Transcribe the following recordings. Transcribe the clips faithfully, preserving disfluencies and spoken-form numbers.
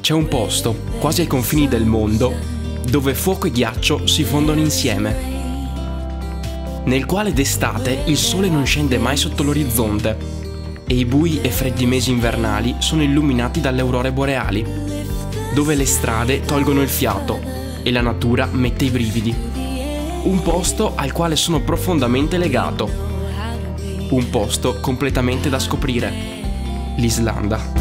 c'è un posto, quasi ai confini del mondo, dove fuoco e ghiaccio si fondono insieme, nel quale d'estate il sole non scende mai sotto l'orizzonte e i bui e freddi mesi invernali sono illuminati dalle aurore boreali, dove le strade tolgono il fiato e la natura mette i brividi. Un posto al quale sono profondamente legato. Un posto completamente da scoprire. L'Islanda.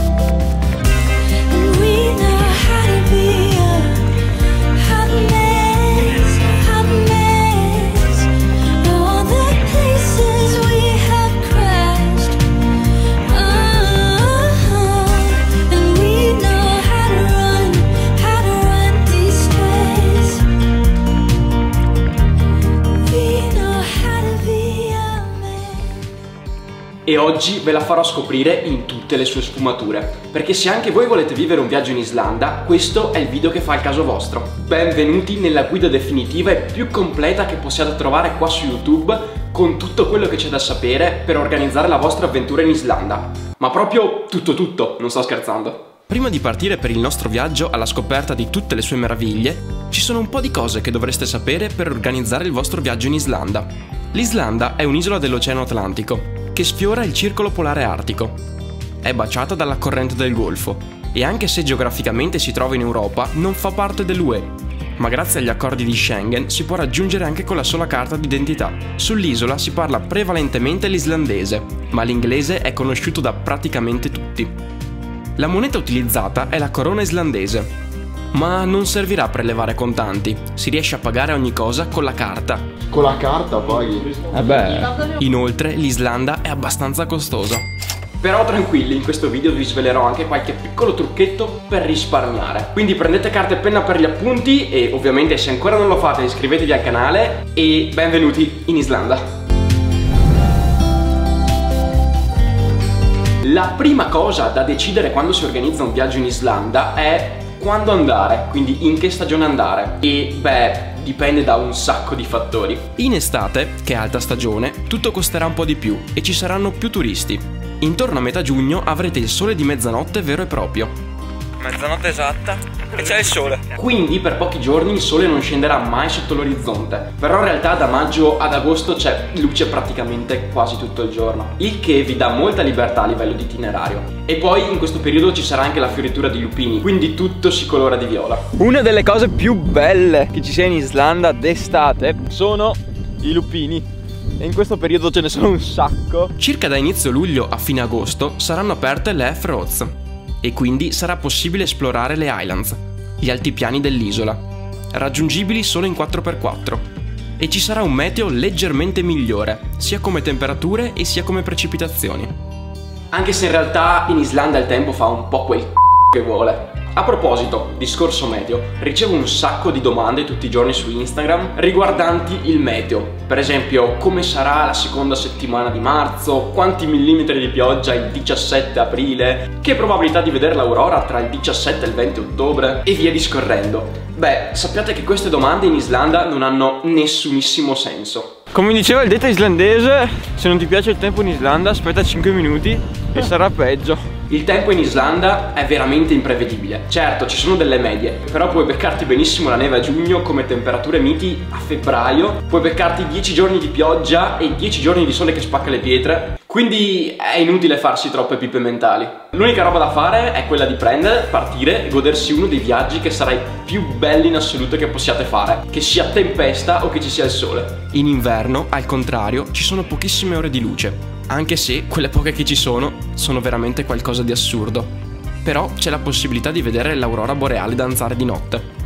E oggi ve la farò scoprire in tutte le sue sfumature, perché se anche voi volete vivere un viaggio in Islanda, questo è il video che fa il caso vostro. Benvenuti nella guida definitiva e più completa che possiate trovare qua su YouTube, con tutto quello che c'è da sapere per organizzare la vostra avventura in Islanda. Ma proprio tutto tutto, non sto scherzando. Prima di partire per il nostro viaggio alla scoperta di tutte le sue meraviglie, ci sono un po' di cose che dovreste sapere per organizzare il vostro viaggio in Islanda. L'Islanda è un'isola dell'Oceano Atlantico, che sfiora il circolo polare artico. È baciata dalla corrente del Golfo e anche se geograficamente si trova in Europa, non fa parte dell'U E, ma grazie agli accordi di Schengen si può raggiungere anche con la sola carta d'identità. Sull'isola si parla prevalentemente l'islandese, ma l'inglese è conosciuto da praticamente tutti. La moneta utilizzata è la corona islandese, ma non servirà per levare contanti, si riesce a pagare ogni cosa con la carta. Con la carta poi? Eh beh. Inoltre l'Islanda è abbastanza costosa. Però tranquilli, in questo video vi svelerò anche qualche piccolo trucchetto per risparmiare. Quindi prendete carta e penna per gli appunti e ovviamente se ancora non lo fate iscrivetevi al canale e benvenuti in Islanda. La prima cosa da decidere quando si organizza un viaggio in Islanda è quando andare, quindi in che stagione andare. E beh, dipende da un sacco di fattori. In estate, che è alta stagione, tutto costerà un po' di più e ci saranno più turisti. Intorno a metà giugno avrete il sole di mezzanotte vero e proprio. Mezzanotte esatta e c'è il sole. Quindi per pochi giorni il sole non scenderà mai sotto l'orizzonte. Però in realtà da maggio ad agosto c'è luce praticamente quasi tutto il giorno, il che vi dà molta libertà a livello di itinerario. E poi in questo periodo ci sarà anche la fioritura di lupini, quindi tutto si colora di viola. Una delle cose più belle che ci sia in Islanda d'estate sono i lupini. E in questo periodo ce ne sono un sacco. Circa da inizio luglio a fine agosto saranno aperte le F-Roads e quindi sarà possibile esplorare le Highlands, gli altipiani dell'isola, raggiungibili solo in quattro per quattro. E ci sarà un meteo leggermente migliore, sia come temperature e sia come precipitazioni. Anche se in realtà in Islanda il tempo fa un po' quel c***o che vuole. A proposito, discorso meteo, ricevo un sacco di domande tutti i giorni su Instagram riguardanti il meteo. Per esempio, come sarà la seconda settimana di marzo, quanti millimetri di pioggia il diciassette aprile, che probabilità di vedere l'aurora tra il diciassette e il venti ottobre, e via discorrendo. Beh, sappiate che queste domande in Islanda non hanno nessunissimo senso. Come diceva il detto islandese, se non ti piace il tempo in Islanda aspetta cinque minuti e sarà peggio. Il tempo in Islanda è veramente imprevedibile. Certo, ci sono delle medie, però puoi beccarti benissimo la neve a giugno come temperature miti a febbraio, puoi beccarti dieci giorni di pioggia e dieci giorni di sole che spacca le pietre, quindi è inutile farsi troppe pippe mentali. L'unica roba da fare è quella di prendere, partire e godersi uno dei viaggi che sarà i più belli in assoluto che possiate fare, che sia tempesta o che ci sia il sole. In inverno, al contrario, ci sono pochissime ore di luce, anche se quelle poche che ci sono sono veramente qualcosa di assurdo. Però c'è la possibilità di vedere l'aurora boreale danzare di notte.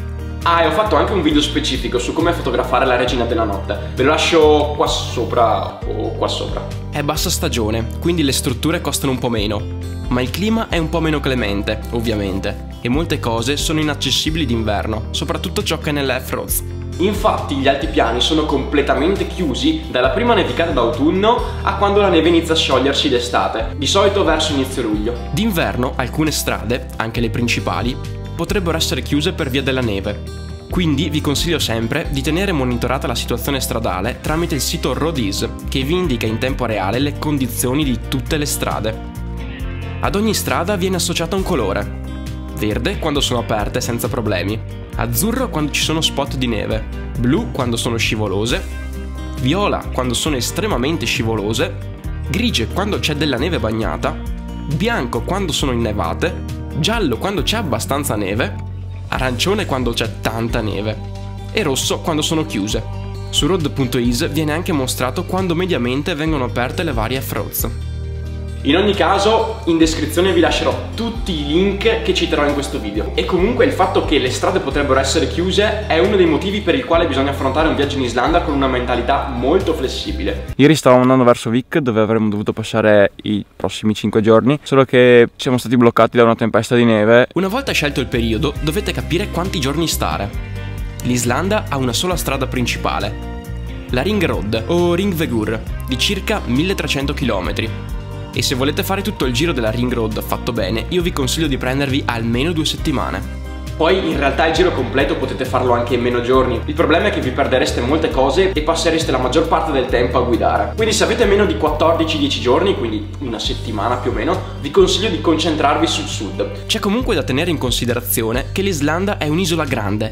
Ah, e ho fatto anche un video specifico su come fotografare la regina della notte. Ve lo lascio qua sopra o qua sopra. È bassa stagione, quindi le strutture costano un po' meno, ma il clima è un po' meno clemente, ovviamente, e molte cose sono inaccessibili d'inverno, soprattutto ciò che è nelle F-Roads. Infatti gli altipiani sono completamente chiusi dalla prima nevicata d'autunno a quando la neve inizia a sciogliersi d'estate, di solito verso inizio luglio. D'inverno alcune strade, anche le principali, potrebbero essere chiuse per via della neve. Quindi vi consiglio sempre di tenere monitorata la situazione stradale tramite il sito Roadies, che vi indica in tempo reale le condizioni di tutte le strade. Ad ogni strada viene associata un colore. verde quando sono aperte senza problemi, azzurro quando ci sono spot di neve, blu quando sono scivolose, viola quando sono estremamente scivolose, grigie quando c'è della neve bagnata, bianco quando sono innevate, giallo quando c'è abbastanza neve, arancione quando c'è tanta neve e rosso quando sono chiuse. Su road punto is viene anche mostrato quando mediamente vengono aperte le varie off-roads. In ogni caso, in descrizione vi lascerò tutti i link che citerò in questo video. E comunque il fatto che le strade potrebbero essere chiuse è uno dei motivi per il quale bisogna affrontare un viaggio in Islanda con una mentalità molto flessibile. Ieri stavamo andando verso Vik, dove avremmo dovuto passare i prossimi cinque giorni, solo che siamo stati bloccati da una tempesta di neve. Una volta scelto il periodo, dovete capire quanti giorni stare. L'Islanda ha una sola strada principale, la Ring Road o Ringvegur, di circa milletrecento chilometri. E se volete fare tutto il giro della Ring Road fatto bene, io vi consiglio di prendervi almeno due settimane. Poi in realtà il giro completo potete farlo anche in meno giorni. Il problema è che vi perdereste molte cose e passereste la maggior parte del tempo a guidare. Quindi se avete meno di quattordici dieci giorni, quindi una settimana più o meno, vi consiglio di concentrarvi sul sud. C'è comunque da tenere in considerazione che l'Islanda è un'isola grande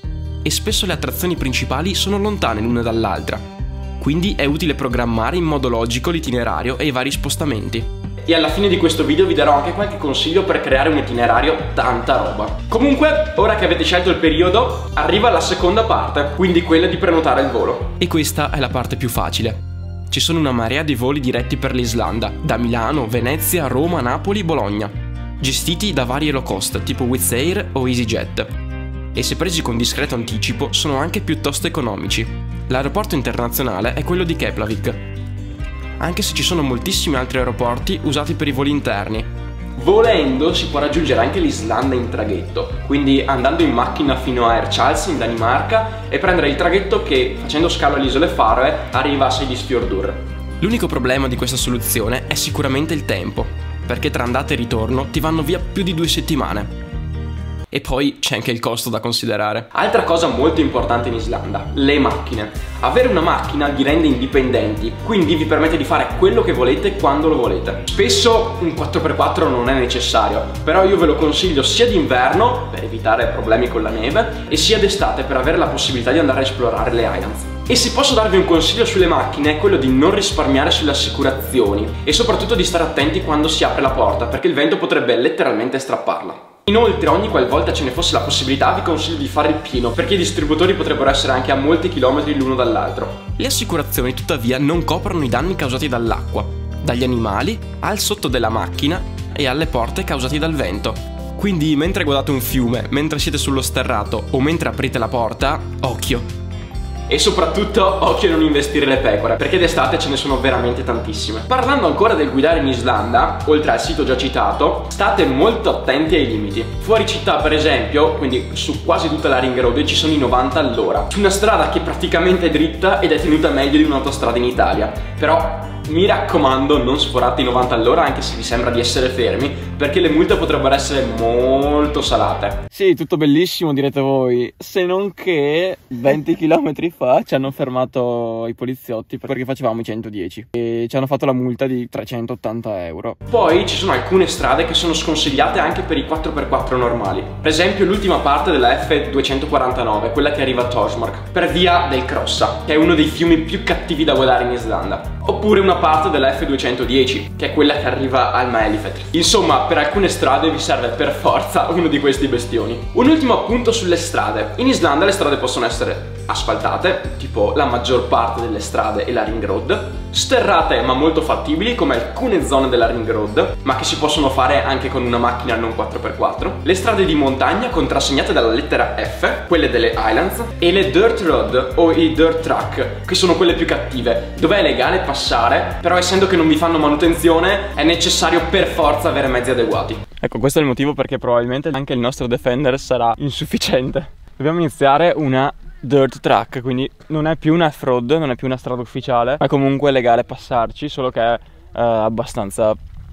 e spesso le attrazioni principali sono lontane l'una dall'altra. Quindi è utile programmare in modo logico l'itinerario e i vari spostamenti. E alla fine di questo video vi darò anche qualche consiglio per creare un itinerario tanta roba. Comunque, ora che avete scelto il periodo, arriva la seconda parte, quindi quella di prenotare il volo. E questa è la parte più facile. Ci sono una marea di voli diretti per l'Islanda, da Milano, Venezia, Roma, Napoli, Bologna, gestiti da vari low cost tipo Wizz Air o EasyJet. E se presi con discreto anticipo sono anche piuttosto economici. L'aeroporto internazionale è quello di Keflavik, anche se ci sono moltissimi altri aeroporti usati per i voli interni. Volendo si può raggiungere anche l'Islanda in traghetto, quindi andando in macchina fino a Air Charles in Danimarca e prendere il traghetto che, facendo scalo alle isole Faroe, arriva a Seyðisfjörður. L'unico problema di questa soluzione è sicuramente il tempo, perché tra andata e ritorno ti vanno via più di due settimane. E poi c'è anche il costo da considerare. Altra cosa molto importante in Islanda, le macchine. Avere una macchina vi rende indipendenti, quindi vi permette di fare quello che volete quando lo volete. Spesso un quattro per quattro non è necessario, però io ve lo consiglio sia d'inverno, per evitare problemi con la neve, e sia d'estate per avere la possibilità di andare a esplorare le Highlands. E se posso darvi un consiglio sulle macchine è quello di non risparmiare sulle assicurazioni e soprattutto di stare attenti quando si apre la porta, perché il vento potrebbe letteralmente strapparla. Inoltre, ogni qualvolta ce ne fosse la possibilità vi consiglio di fare il pieno, perché i distributori potrebbero essere anche a molti chilometri l'uno dall'altro. Le assicurazioni tuttavia non coprono i danni causati dall'acqua, dagli animali, al sotto della macchina e alle porte causati dal vento. Quindi mentre guardate un fiume, mentre siete sullo sterrato o mentre aprite la porta, occhio! E soprattutto occhio a non investire le pecore, perché d'estate ce ne sono veramente tantissime. Parlando ancora del guidare in Islanda, oltre al sito già citato, state molto attenti ai limiti. Fuori città per esempio, quindi su quasi tutta la Ring Road ci sono i novanta all'ora, su una strada che praticamente è dritta ed è tenuta meglio di un'autostrada in Italia. Però mi raccomando, non sforate i novanta all'ora anche se vi sembra di essere fermi, perché le multe potrebbero essere molto salate. Sì, tutto bellissimo direte voi, se non che venti chilometri fa ci hanno fermato i poliziotti perché facevamo i centodieci e ci hanno fatto la multa di trecentottanta euro. Poi ci sono alcune strade che sono sconsigliate anche per i quattro per quattro normali. Per esempio l'ultima parte della F duecentoquarantanove, quella che arriva a Torsmark, per via del Crossa, che è uno dei fiumi più cattivi da guidare in Islanda. Oppure una parte della F duecentodieci, che è quella che arriva al Mælifell. Insomma, per alcune strade vi serve per forza uno di questi bestioni. Un ultimo appunto sulle strade. In Islanda le strade possono essere asfaltate, tipo la maggior parte delle strade e la Ring Road, sterrate ma molto fattibili come alcune zone della Ring Road, ma che si possono fare anche con una macchina non quattro per quattro, le strade di montagna contrassegnate dalla lettera F, quelle delle Highlands, e le Dirt Road o i Dirt Track, che sono quelle più cattive, dove è legale passare, però essendo che non vi fanno manutenzione è necessario per forza avere mezzi adeguati. Ecco, questo è il motivo perché probabilmente anche il nostro Defender sarà insufficiente. Dobbiamo iniziare una Dirt Track, quindi non è più una off-road, non è più una strada ufficiale, ma comunque è legale passarci, solo che è eh, abbastanza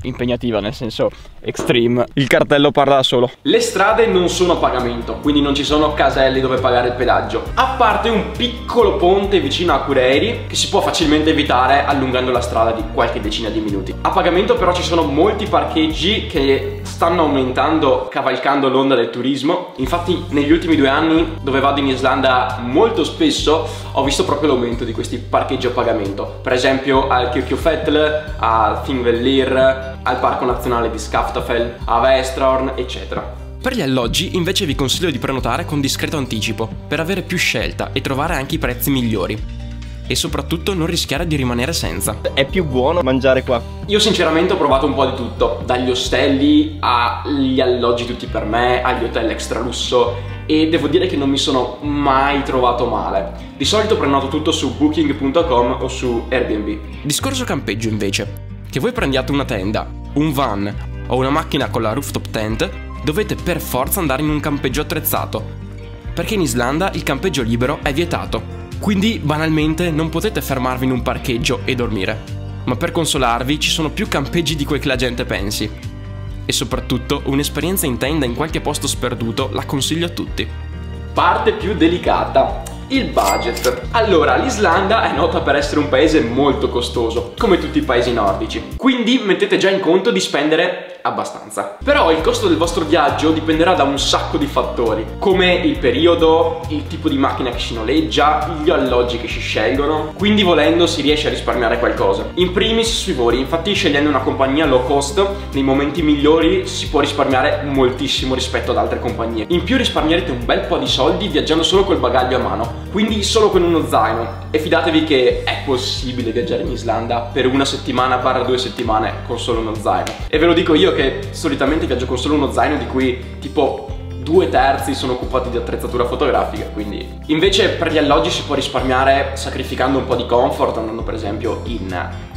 impegnativa, nel senso extreme. Il cartello parla da solo. Le strade non sono a pagamento, quindi non ci sono caselli dove pagare il pedaggio, a parte un piccolo ponte vicino a Cureiri che si può facilmente evitare allungando la strada di qualche decina di minuti. A pagamento però ci sono molti parcheggi che stanno aumentando cavalcando l'onda del turismo. Infatti negli ultimi due anni, dove vado in Islanda molto spesso, ho visto proprio l'aumento di questi parcheggi a pagamento. Per esempio al Kirkjufell, a Thingvellir, al Parco Nazionale di Skaftafell, a Vestrålen, eccetera. Per gli alloggi invece vi consiglio di prenotare con discreto anticipo per avere più scelta e trovare anche i prezzi migliori. E soprattutto non rischiare di rimanere senza. È più buono mangiare qua. Io sinceramente ho provato un po' di tutto, dagli ostelli agli alloggi tutti per me, agli hotel extra lusso, e devo dire che non mi sono mai trovato male. Di solito prenoto tutto su booking punto com o su Airbnb. Discorso campeggio invece. Che voi prendiate una tenda, un van o una macchina con la rooftop tent, dovete per forza andare in un campeggio attrezzato, perché in Islanda il campeggio libero è vietato. Quindi banalmente non potete fermarvi in un parcheggio e dormire, ma per consolarvi ci sono più campeggi di quel che la gente pensi. E soprattutto un'esperienza in tenda in qualche posto sperduto la consiglio a tutti. Parte più delicata, il budget. Allora, l'Islanda è nota per essere un paese molto costoso, come tutti i paesi nordici, quindi mettete già in conto di spendere abbastanza. Però il costo del vostro viaggio dipenderà da un sacco di fattori, come il periodo, il tipo di macchina che si noleggia, gli alloggi che si scelgono, quindi volendo si riesce a risparmiare qualcosa. In primis sui voli, infatti scegliendo una compagnia low cost, nei momenti migliori si può risparmiare moltissimo rispetto ad altre compagnie. In più risparmierete un bel po' di soldi viaggiando solo col bagaglio a mano, quindi solo con uno zaino. E fidatevi che è possibile viaggiare in Islanda per una settimana barra due settimane con solo uno zaino. E ve lo dico io che solitamente viaggio con solo uno zaino, di cui tipo due terzi sono occupati di attrezzatura fotografica, quindi invece per gli alloggi si può risparmiare sacrificando un po' di comfort, andando per esempio in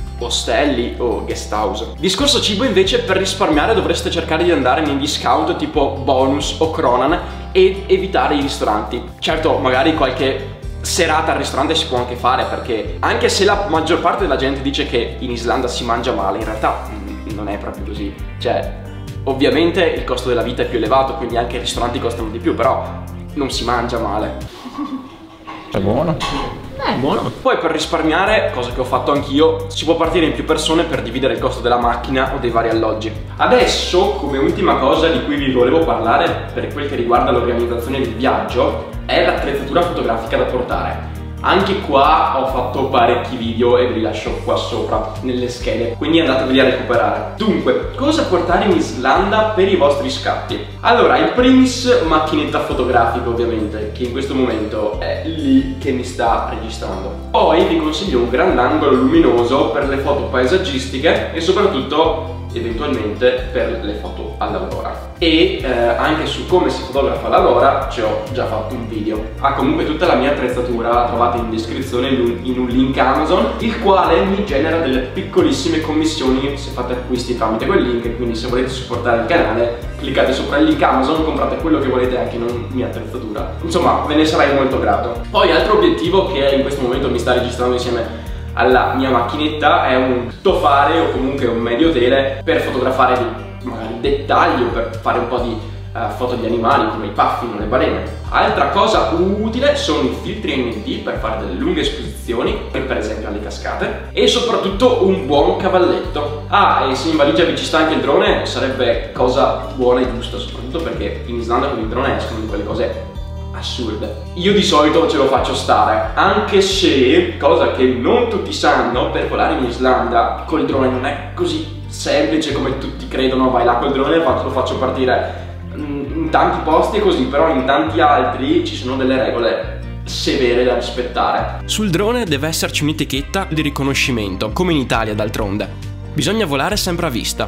ostelli o guest house. Discorso cibo invece, per risparmiare dovreste cercare di andare nei discount tipo Bonus o Kronan ed evitare i ristoranti. Certo, magari qualche serata al ristorante si può anche fare, perché anche se la maggior parte della gente dice che in Islanda si mangia male, in realtà non è proprio così. Cioè, ovviamente il costo della vita è più elevato, quindi anche i ristoranti costano di più, però non si mangia male. È buono. Eh, buono. Poi per risparmiare, cosa che ho fatto anch'io, si può partire in più persone per dividere il costo della macchina o dei vari alloggi. Adesso, come ultima cosa di cui vi volevo parlare per quel che riguarda l'organizzazione del viaggio, è l'attrezzatura fotografica da portare. Anche qua ho fatto parecchi video e ve li lascio qua sopra nelle schede, quindi andateveli a recuperare. Dunque, cosa portare in Islanda per i vostri scatti? Allora, in primis macchinetta fotografica, ovviamente, che in questo momento è lì che mi sta registrando. Poi vi consiglio un grandangolo luminoso per le foto paesaggistiche e soprattutto eventualmente per le foto all'aurora. E eh, anche su come si fotografa all'aurora ci ho già fatto un video. Ah, comunque tutta la mia attrezzatura la trovate in descrizione in un, in un link Amazon, il quale mi genera delle piccolissime commissioni se fate acquisti tramite quel link, quindi se volete supportare il canale cliccate sopra il link Amazon, comprate quello che volete anche in mia attrezzatura. Insomma, ve ne sarei molto grato. Poi altro obiettivo che in questo momento mi sta registrando insieme alla mia macchinetta è un tuttofare o comunque un medio tele per fotografare dei, magari dettagli o per fare un po' di uh, foto di animali come i puffin o le balene. Altra cosa utile sono i filtri N D per fare delle lunghe esposizioni, per esempio alle cascate, e soprattutto un buon cavalletto. Ah, e se in valigia vi ci sta anche il drone, sarebbe cosa buona e giusta, soprattutto perché in Islanda con il drone escono di quelle cose assurde. Io di solito ce lo faccio stare, anche se, cosa che non tutti sanno, per volare in Islanda col drone non è così semplice come tutti credono. Vai là col drone, lo faccio partire in tanti posti e così, però in tanti altri ci sono delle regole severe da rispettare. Sul drone deve esserci un'etichetta di riconoscimento, come in Italia d'altronde. Bisogna volare sempre a vista,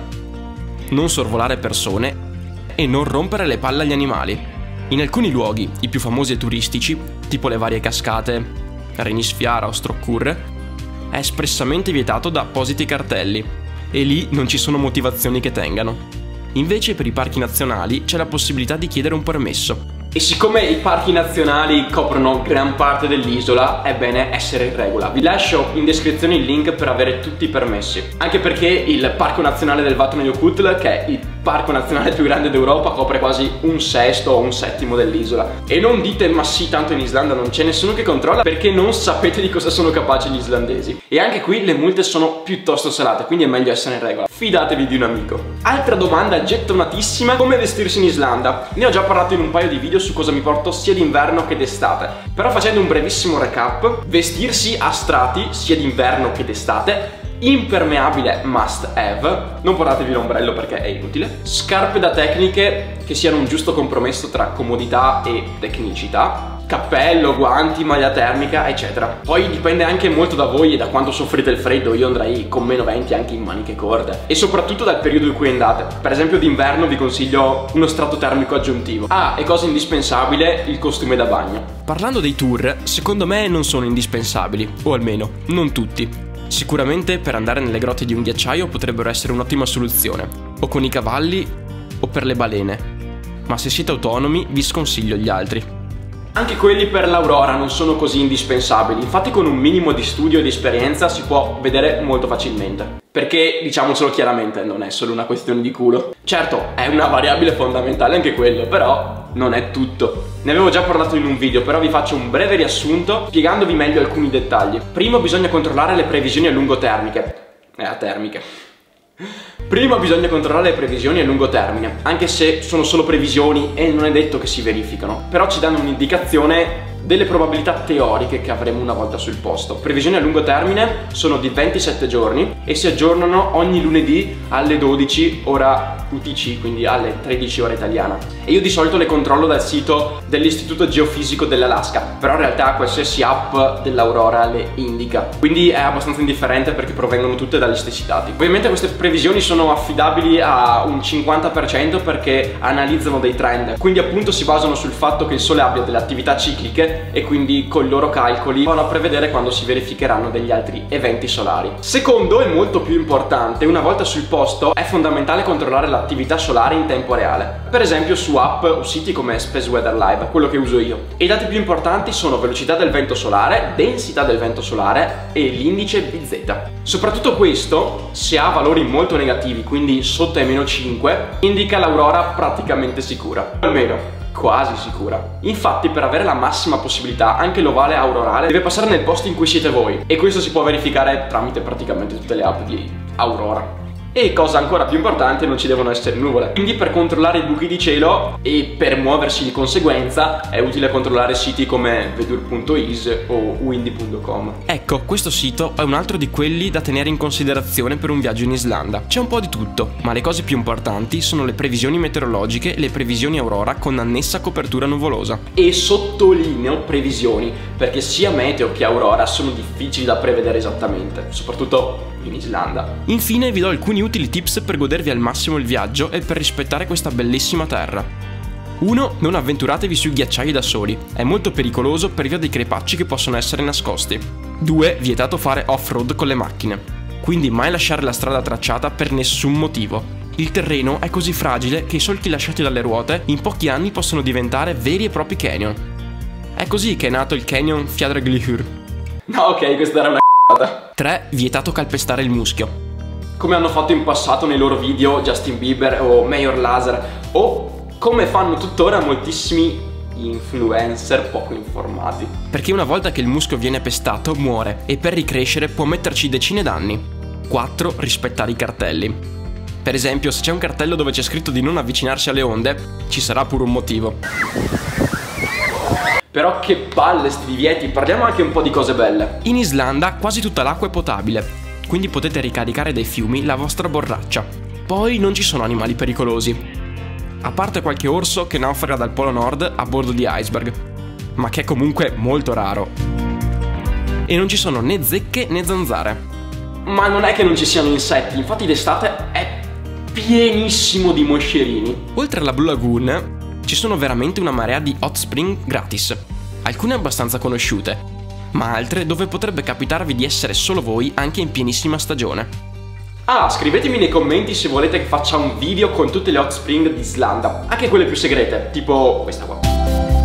non sorvolare persone e non rompere le palle agli animali. In alcuni luoghi, i più famosi e turistici, tipo le varie cascate, Reynisfjara o Strokkur, è espressamente vietato da appositi cartelli, e lì non ci sono motivazioni che tengano. Invece per i parchi nazionali c'è la possibilità di chiedere un permesso, E siccome i parchi nazionali coprono gran parte dell'isola, è bene essere in regola. Vi lascio in descrizione il link per avere tutti i permessi. Anche perché il Parco Nazionale del Vatnajökull, che è il parco nazionale più grande d'Europa, copre quasi un sesto o un settimo dell'isola. E non dite ma sì, tanto in Islanda non c'è nessuno che controlla, perché non sapete di cosa sono capaci gli islandesi. E anche qui le multe sono piuttosto salate, quindi è meglio essere in regola. Fidatevi di un amico. Altra domanda gettonatissima: come vestirsi in Islanda? Ne ho già parlato in un paio di video su cosa mi porto sia d'inverno che d'estate, però facendo un brevissimo recap: vestirsi a strati sia d'inverno che d'estate, impermeabile must have, non portatevi l'ombrello perché è inutile, scarpe da tecniche che siano un giusto compromesso tra comodità e tecnicità, cappello, guanti, maglia termica, eccetera. Poi dipende anche molto da voi e da quanto soffrite il freddo. Io andrei con meno venti anche in maniche corte, e soprattutto dal periodo in cui andate. Per esempio d'inverno vi consiglio uno strato termico aggiuntivo. Ah, e cosa indispensabile, il costume da bagno. Parlando dei tour, secondo me non sono indispensabili, o almeno non tutti. Sicuramente per andare nelle grotte di un ghiacciaio potrebbero essere un'ottima soluzione, o con i cavalli o per le balene, ma se siete autonomi vi sconsiglio gli altri. Anche quelli per l'aurora non sono così indispensabili, infatti con un minimo di studio e di esperienza si può vedere molto facilmente. Perché, diciamocelo chiaramente, non è solo una questione di culo. Certo, è una variabile fondamentale anche quello, però non è tutto. Ne avevo già parlato in un video, però vi faccio un breve riassunto spiegandovi meglio alcuni dettagli. Primo bisogna controllare le previsioni a lungo termine. Eh, a termiche. Prima bisogna controllare le previsioni a lungo termine, anche se sono solo previsioni e non è detto che si verificano, però ci danno un'indicazione delle probabilità teoriche che avremo una volta sul posto. Previsioni a lungo termine sono di ventisette giorni e si aggiornano ogni lunedì alle dodici ora U T C, quindi alle tredici ora italiana. E io di solito le controllo dal sito dell'Istituto Geofisico dell'Alaska, però in realtà qualsiasi app dell'aurora le indica, quindi è abbastanza indifferente perché provengono tutte dagli stessi dati. Ovviamente queste previsioni sono affidabili a un cinquanta per cento perché analizzano dei trend, quindi appunto si basano sul fatto che il Sole abbia delle attività cicliche e quindi con i loro calcoli vanno a prevedere quando si verificheranno degli altri eventi solari. Secondo e molto più importante, una volta sul posto è fondamentale controllare l'attività solare in tempo reale, per esempio su app o siti come Space Weather Live, quello che uso io. E i dati più importanti sono velocità del vento solare, densità del vento solare e l'indice B Z. Soprattutto questo, se ha valori molto negativi, quindi sotto ai meno cinque, indica l'aurora praticamente sicura, almeno quasi sicura. Infatti, per avere la massima possibilità, anche l'ovale aurorale deve passare nel posto in cui siete voi, e questo si può verificare tramite praticamente tutte le app di aurora. E cosa ancora più importante, non ci devono essere nuvole. Quindi per controllare i buchi di cielo e per muoversi di conseguenza è utile controllare siti come vedur punto is o windy punto com. Ecco, questo sito è un altro di quelli da tenere in considerazione per un viaggio in Islanda. C'è un po' di tutto, ma le cose più importanti sono le previsioni meteorologiche e le previsioni aurora con annessa copertura nuvolosa. E sottolineo previsioni, perché sia meteo che aurora sono difficili da prevedere esattamente, soprattutto in Islanda. Infine vi do alcuni utili tips per godervi al massimo il viaggio e per rispettare questa bellissima terra. uno. Non avventuratevi sui ghiacciai da soli, è molto pericoloso per via dei crepacci che possono essere nascosti. due. Vietato fare off-road con le macchine, quindi mai lasciare la strada tracciata per nessun motivo. Il terreno è così fragile che i solchi lasciati dalle ruote in pochi anni possono diventare veri e propri canyon. È così che è nato il canyon Fjadraglihur. No, ok, questa era una tre. Vietato calpestare il muschio, come hanno fatto in passato nei loro video Justin Bieber o Mayor Laser, o come fanno tuttora moltissimi influencer poco informati. Perché una volta che il muschio viene pestato muore e per ricrescere può metterci decine d'anni. quattro. Rispettare i cartelli. Per esempio, se c'è un cartello dove c'è scritto di non avvicinarsi alle onde, ci sarà pure un motivo. Però che palle sti divieti, parliamo anche un po' di cose belle. In Islanda quasi tutta l'acqua è potabile, quindi potete ricaricare dai fiumi la vostra borraccia. Poi non ci sono animali pericolosi, a parte qualche orso che naufraga dal Polo Nord a bordo di iceberg, ma che è comunque molto raro. E non ci sono né zecche né zanzare. Ma non è che non ci siano insetti, infatti d'estate è pienissimo di moscerini. Oltre alla Blue Lagoon ci sono veramente una marea di hot spring gratis, alcune abbastanza conosciute, ma altre dove potrebbe capitarvi di essere solo voi anche in pienissima stagione. Ah, scrivetemi nei commenti se volete che faccia un video con tutte le hot spring d'Islanda, anche quelle più segrete, tipo questa qua.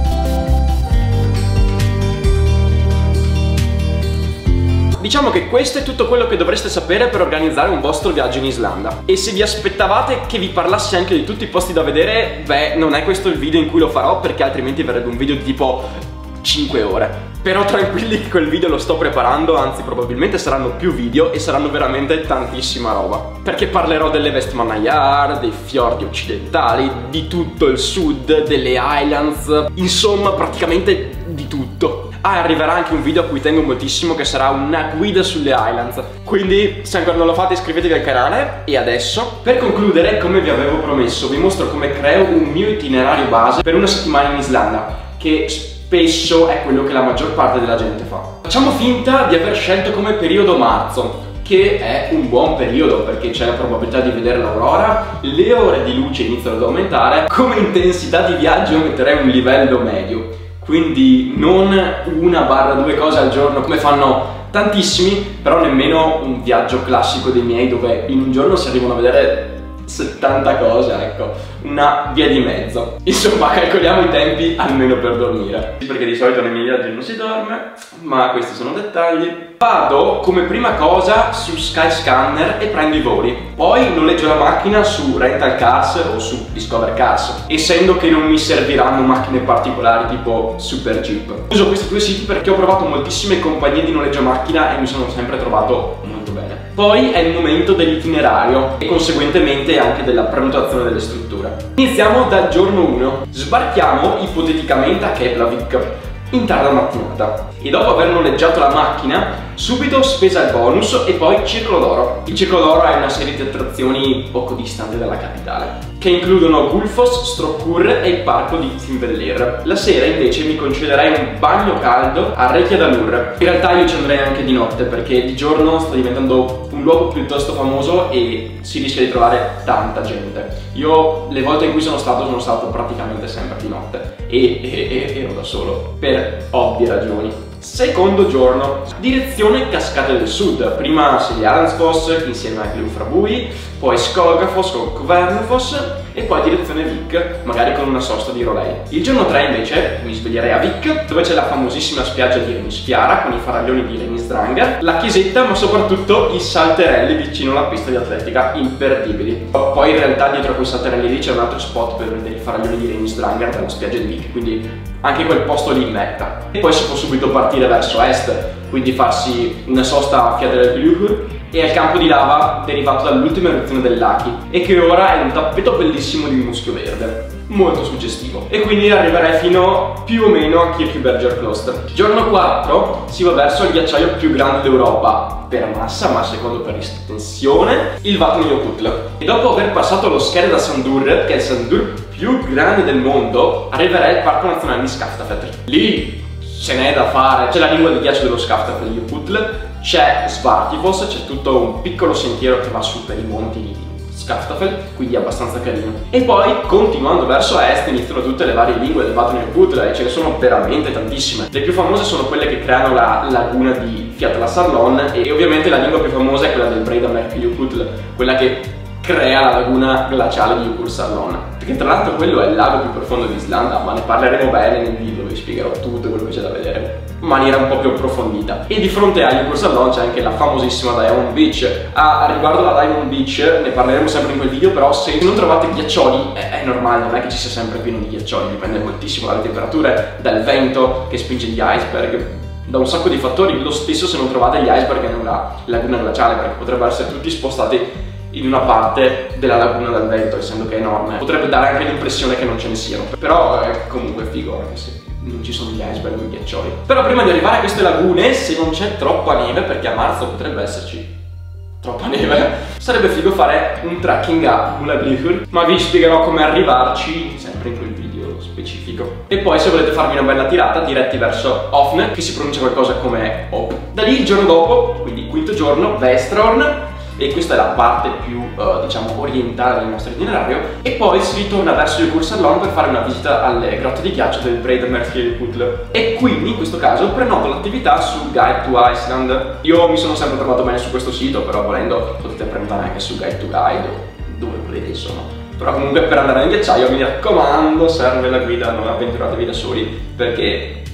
diciamo che questo è tutto quello che dovreste sapere per organizzare un vostro viaggio in Islanda. E se vi aspettavate che vi parlassi anche di tutti i posti da vedere, beh, non è questo il video in cui lo farò, perché altrimenti verrebbe un video di tipo cinque ore. Però tranquilli che quel video lo sto preparando, anzi probabilmente saranno più video e saranno veramente tantissima roba. Perché parlerò delle Vestmannaeyjar, dei fiordi occidentali, di tutto il sud, delle Highlands, insomma praticamente di tutto. Ah, arriverà anche un video a cui tengo moltissimo, che sarà una guida sulle Highlands. Quindi se ancora non lo fate iscrivetevi al canale. E adesso, per concludere, come vi avevo promesso, vi mostro come creo un mio itinerario base per una settimana in Islanda, che spesso è quello che la maggior parte della gente fa. Facciamo finta di aver scelto come periodo marzo, che è un buon periodo perché c'è la probabilità di vedere l'aurora, le ore di luce iniziano ad aumentare. Come intensità di viaggio metterei un livello medio, quindi non una barra due cose al giorno come fanno tantissimi, però nemmeno un viaggio classico dei miei dove in un giorno si arrivano a vedere settanta cose, ecco, una via di mezzo. Insomma, calcoliamo i tempi almeno per dormire, perché di solito nei miei viaggi non si dorme, ma questi sono dettagli. Vado come prima cosa su Skyscanner e prendo i voli, poi noleggio la macchina su Rental Cars o su Discover Cars, essendo che non mi serviranno macchine particolari tipo Super Jeep. Uso questi due siti perché ho provato moltissime compagnie di noleggio macchina e mi sono sempre trovato molto bene. Poi è il momento dell'itinerario e conseguentemente anche della prenotazione delle strutture. Iniziamo dal giorno uno. Sbarchiamo ipoteticamente a Keflavik in tarda mattinata e dopo aver noleggiato la macchina subito spesa il bonus e poi Circolo d'Oro. Il Circolo d'Oro è una serie di attrazioni poco distante dalla capitale, che includono Gullfoss, Strokkur e il parco di Thimvellir. La sera invece mi concederei un bagno caldo a Reykjadalur. In realtà io ci andrei anche di notte perché di giorno sta diventando un luogo piuttosto famoso e si rischia di trovare tanta gente. Io le volte in cui sono stato sono stato praticamente sempre di notte e, e, e ero da solo per ovvie ragioni. Secondo giorno, direzione Cascate del Sud, prima Seljalandsfoss insieme a Glufrabui, poi Skogafoss con Kvernefoss e poi direzione Vik, magari con una sosta di Rolei. Il giorno tre invece mi sveglierei a Vik, dove c'è la famosissima spiaggia di Renisfjara con i faraglioni di Renisdrangar, la chiesetta ma soprattutto i salterelli vicino alla pista di atletica, imperdibili. Poi in realtà dietro a quei salterelli lì c'è un altro spot per vedere i faraglioni di Renisdrangar dalla spiaggia di Vik, quindi anche quel posto lì merita. E poi si può subito partire verso est, quindi farsi una sosta a Fjallajökull e al campo di lava derivato dall'ultima eruzione dell'Aki e che ora è un tappeto bellissimo di muschio verde, molto suggestivo. E quindi arriverei fino più o meno a Kirkjuberger Kloster. Giorno quattro si va verso il ghiacciaio più grande d'Europa per massa, ma secondo per estensione, il Vatnajökull. E dopo aver passato lo Skerdasandur, che è il Sandur più grande del mondo, arriverei al Parco Nazionale di Skaftafell. Lì ce n'è da fare, c'è la lingua di ghiaccio dello Skaftafelljøkull, c'è Svartifoss, c'è tutto un piccolo sentiero che va su per i monti di Skaftafell, quindi è abbastanza carino. E poi continuando verso est iniziano tutte le varie lingue del Vatnajökull e ce ne sono veramente tantissime. Le più famose sono quelle che creano la laguna di Fjallasarlon e ovviamente la lingua più famosa è quella del Breiðamerkurjökull, quella che crea la laguna glaciale di Jökulsárlón, perché tra l'altro quello è il lago più profondo d'Islanda, ma ne parleremo bene nel video, vi spiegherò tutto quello che c'è da vedere in maniera un po' più approfondita. E di fronte a Jökulsárlón c'è anche la famosissima Diamond Beach. Ah, riguardo alla Diamond Beach ne parleremo sempre in quel video, però se non trovate ghiaccioli è, è normale, non è che ci sia sempre pieno di ghiaccioli, dipende moltissimo dalle temperature, dal vento che spinge gli iceberg, da un sacco di fattori. Lo stesso se non trovate gli iceberg nella laguna glaciale, perché potrebbero essere tutti spostati in una parte della laguna dal vento, essendo che è enorme. Potrebbe dare anche l'impressione che non ce ne siano, però è comunque figo anche se non ci sono gli iceberg o i ghiaccioli. Però prima di arrivare a queste lagune, se non c'è troppa neve, perché a marzo potrebbe esserci troppa neve, sarebbe figo fare un trekking a Múlaglíður, ma vi spiegherò come arrivarci sempre in quel video specifico. E poi se volete farvi una bella tirata diretti verso Ofn, che si pronuncia qualcosa come Op. Da lì il giorno dopo, quindi quinto giorno, Vesterålen, e questa è la parte più uh, diciamo orientale del nostro itinerario, e poi si ritorna verso Jökulsárlón per fare una visita alle grotte di ghiaccio del Breiðamerkurjökull. E quindi in questo caso prenoto l'attività su Guide to Iceland. Io mi sono sempre trovato bene su questo sito, però volendo potete prenotare anche su Guide to Guide o dove volete, insomma. Però comunque per andare nel ghiacciaio mi raccomando, serve la guida, non avventuratevi da soli, perché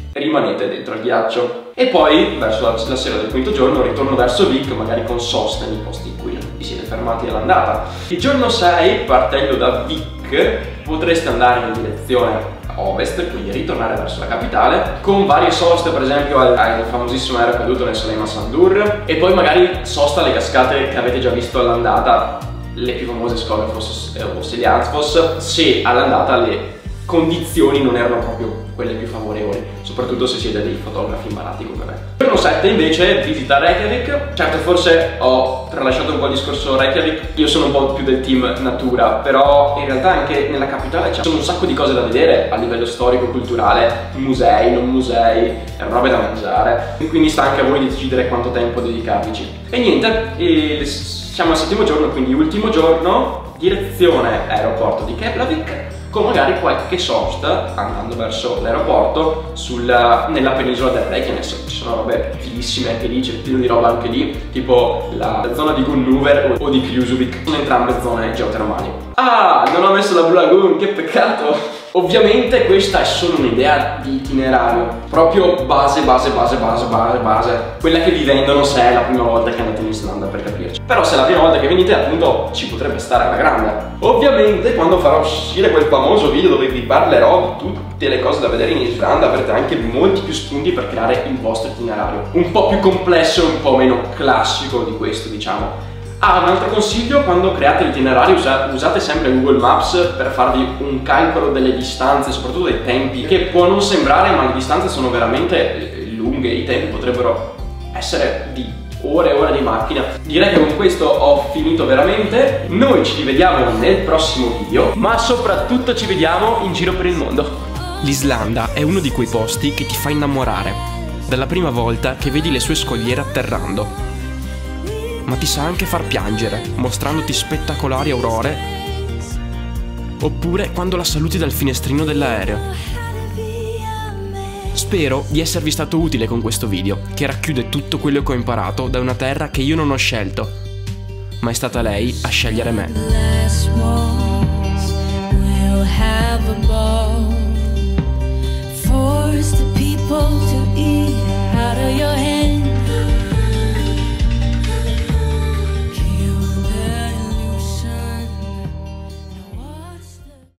rimanete dentro al ghiaccio. E poi verso la, la sera del quinto giorno ritorno verso Vic, magari con sosta nei posti in cui non vi siete fermati all'andata. Il giorno sei, partendo da Vic, potreste andare in direzione ovest, quindi ritornare verso la capitale, con varie soste, per esempio al, al famosissimo aereo caduto nel Selaima Sandur, e poi magari sosta alle cascate che avete già visto all'andata, le più famose Skogafoss o Seliansfoss, se all'andata le condizioni non erano proprio quelle più favorevoli, soprattutto se siete dei fotografi imbarati come me. Giorno sette invece visita Reykjavik. Certo, forse ho tralasciato un po' il discorso Reykjavik, io sono un po' più del team natura, però in realtà anche nella capitale ci sono un sacco di cose da vedere a livello storico, culturale, musei, non musei, robe da mangiare, quindi sta anche a voi di decidere quanto tempo dedicarvici. E niente, e siamo al settimo giorno, quindi ultimo giorno, direzione aeroporto di Keflavik, con magari qualche sosta andando verso l'aeroporto nella penisola del Reykjanes. Ci sono robe fighissime anche lì, c'è pieno di roba anche lì, tipo la, la zona di Gunnuver o, o di Klusuvik, sono entrambe zone geotermali. Ah, non ho messo la Blue Lagoon, che peccato! Ovviamente questa è solo un'idea di itinerario, proprio base, base, base, base, base, base, quella che vi vendono se è la prima volta che andate in Islanda, per capirci. Però se è la prima volta che venite, appunto, ci potrebbe stare alla grande. Ovviamente quando farò uscire quel famoso video dove vi parlerò di tutte le cose da vedere in Islanda, avrete anche molti più spunti per creare il vostro itinerario, un po' più complesso e un po' meno classico di questo, diciamo. Ah, un altro consiglio: quando create l'itinerario usate sempre Google Maps per farvi un calcolo delle distanze, soprattutto dei tempi, che può non sembrare, ma le distanze sono veramente lunghe, i tempi potrebbero essere di ore e ore di macchina. Direi che con questo ho finito veramente. Noi ci rivediamo nel prossimo video, ma soprattutto ci vediamo in giro per il mondo. L'Islanda è uno di quei posti che ti fa innamorare dalla prima volta che vedi le sue scogliere atterrando, ma ti sa anche far piangere, mostrandoti spettacolari aurore, oppure quando la saluti dal finestrino dell'aereo. Spero di esservi stato utile con questo video, che racchiude tutto quello che ho imparato da una terra che io non ho scelto, ma è stata lei a scegliere me.